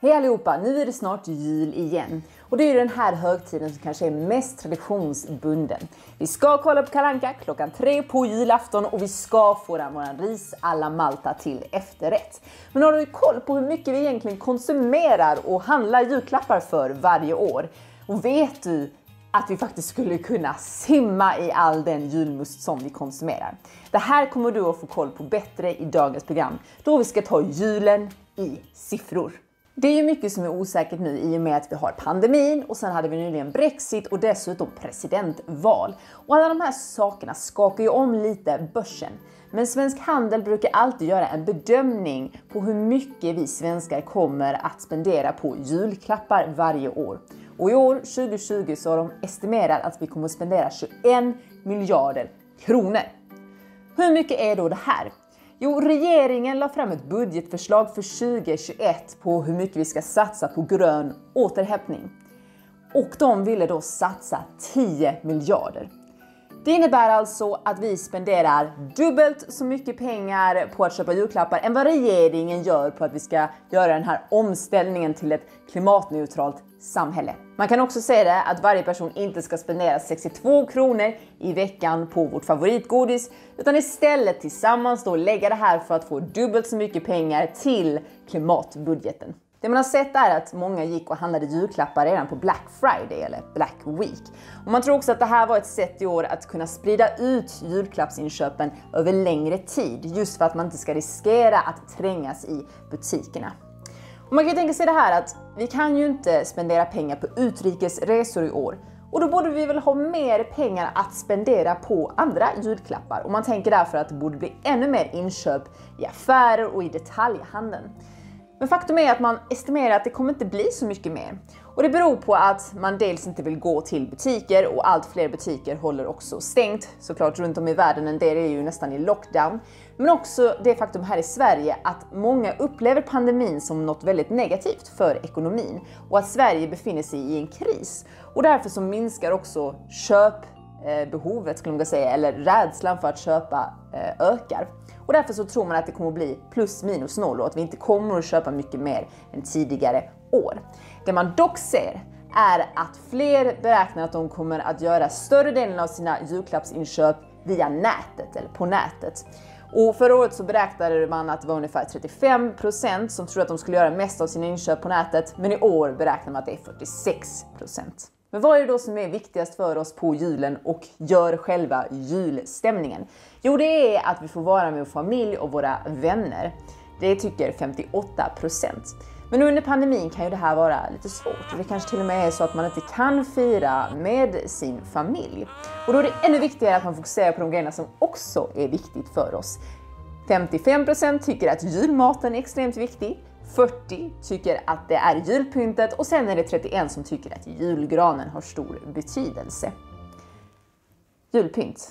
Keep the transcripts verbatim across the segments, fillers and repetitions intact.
Hej allihopa, nu är det snart jul igen. Och det är ju den här högtiden som kanske är mest traditionsbunden. Vi ska kolla på Kalle Anka klockan tre på julafton och vi ska få den våran ris alla Malta till efterrätt. Men har du koll på hur mycket vi egentligen konsumerar och handlar julklappar för varje år? Och vet du att vi faktiskt skulle kunna simma i all den julmust som vi konsumerar? Det här kommer du att få koll på bättre i dagens program, då vi ska ta julen i siffror. Det är ju mycket som är osäkert nu i och med att vi har pandemin och sen hade vi nyligen Brexit och dessutom presidentval. Och alla de här sakerna skakar ju om lite börsen. Men Svensk Handel brukar alltid göra en bedömning på hur mycket vi svenskar kommer att spendera på julklappar varje år. Och i år, tjugo tjugo, så har de estimerat att vi kommer att spendera tjugoen miljarder kronor. Hur mycket är då det här? Jo, regeringen la fram ett budgetförslag för tjugo tjugoett på hur mycket vi ska satsa på grön återhämtning. Och de ville då satsa tio miljarder. Det innebär alltså att vi spenderar dubbelt så mycket pengar på att köpa julklappar än vad regeringen gör på att vi ska göra den här omställningen till ett klimatneutralt samhälle. Man kan också säga det att varje person inte ska spendera sextiotvå kronor i veckan på vårt favoritgodis, utan istället tillsammans då lägga det här för att få dubbelt så mycket pengar till klimatbudgeten. Det man har sett är att många gick och handlade julklappar redan på Black Friday eller Black Week. Och man tror också att det här var ett sätt i år att kunna sprida ut julklappsinköpen över längre tid, just för att man inte ska riskera att trängas i butikerna. Och man kan ju tänka sig det här att vi kan ju inte spendera pengar på utrikesresor i år. Och då borde vi väl ha mer pengar att spendera på andra julklappar. Och man tänker därför att det borde bli ännu mer inköp i affärer och i detaljhandeln. Men faktum är att man estimerar att det kommer inte bli så mycket mer. Och det beror på att man dels inte vill gå till butiker och allt fler butiker håller också stängt. Såklart runt om i världen, en del är ju nästan i lockdown. Men också det faktum här i Sverige att många upplever pandemin som något väldigt negativt för ekonomin. Och att Sverige befinner sig i en kris. Och därför så minskar också köpbehovet, skulle man säga, eller rädslan för att köpa ökar. Och därför så tror man att det kommer att bli plus minus noll och att vi inte kommer att köpa mycket mer än tidigare år. Det man dock ser är att fler beräknar att de kommer att göra större delen av sina julklappsinköp via nätet eller på nätet. Och förra året så beräknade man att det var ungefär trettiofem procent som trodde att de skulle göra mest av sina inköp på nätet, men i år beräknar man att det är fyrtiosex procent. Men vad är det då som är viktigast för oss på julen och gör själva julstämningen? Jo, det är att vi får vara med vår familj och våra vänner. Det tycker femtioåtta procent. Men under pandemin kan ju det här vara lite svårt. Det kanske till och med är så att man inte kan fira med sin familj. Och då är det ännu viktigare att man fokuserar på de grejerna som också är viktigt för oss. femtiofem procent tycker att julmaten är extremt viktig. fyrtio tycker att det är julpyntet och sen är det trettioen som tycker att julgranen har stor betydelse. Julpynt.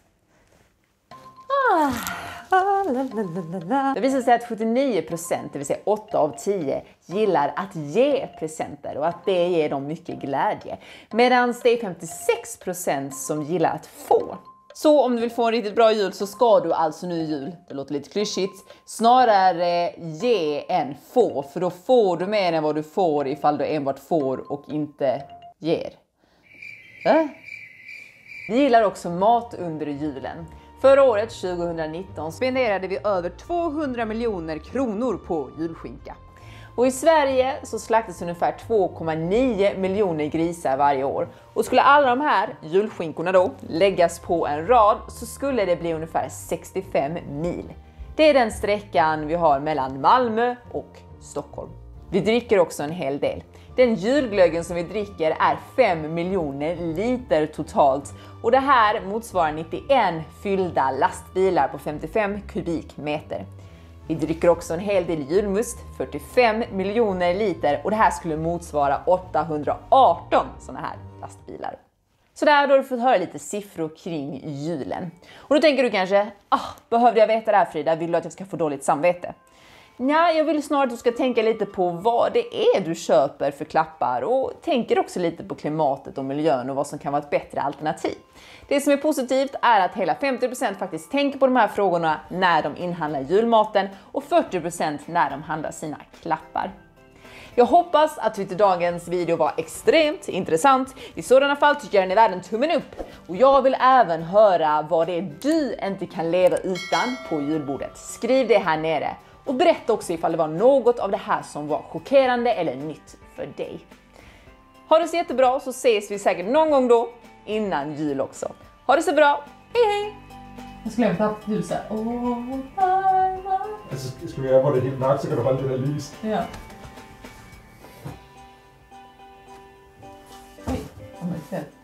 Ah, ah, la, la, la, la. Det visar sig att sjuttionio procent, det vill säga åtta av tio, gillar att ge presenter och att det ger dem mycket glädje. Medan det är femtiosex procent som gillar att få. Så om du vill få en riktigt bra jul så ska du alltså nu i jul, det låter lite klyschigt, snarare ge än få. För då får du mer än vad du får ifall du enbart får och inte ger. Äh? Vi gillar också mat under julen. Förra året, tjugonitton, spenderade vi över tvåhundra miljoner kronor på julskinka. Och i Sverige så slaktas ungefär två komma nio miljoner grisar varje år. Och skulle alla de här julskinkorna då läggas på en rad så skulle det bli ungefär sextiofem mil. Det är den sträckan vi har mellan Malmö och Stockholm. Vi dricker också en hel del. Den julglöggen som vi dricker är fem miljoner liter totalt. Och det här motsvarar nittioen fyllda lastbilar på femtiofem kubikmeter. Vi dricker också en hel del julmust, fyrtiofem miljoner liter, och det här skulle motsvara åttahundraarton sådana här lastbilar. Så där har du fått höra lite siffror kring julen. Och då tänker du kanske, ah, behövde jag veta det här Frida, vill du att jag ska få dåligt samvete? Nej, jag vill snarare att du ska tänka lite på vad det är du köper för klappar och tänker också lite på klimatet och miljön och vad som kan vara ett bättre alternativ. Det som är positivt är att hela femtio procent faktiskt tänker på de här frågorna när de inhandlar julmaten och fyrtio procent när de handlar sina klappar. Jag hoppas att tyckte dagens video var extremt intressant. I sådana fall tycker jag den är värd en tummen upp. Och jag vill även höra vad det är du inte kan leva utan på julbordet. Skriv det här nere. Och berätta också ifall det var något av det här som var chockerande eller nytt för dig. Ha det så jättebra, så ses vi säkert någon gång då innan jul också. Ha det så bra, hej hej! Jag skulle hämta ljuset. Oh, alltså, ska vi göra på det helt mörkt så kan du hålla det där lys. Ja. Oj, vad fett.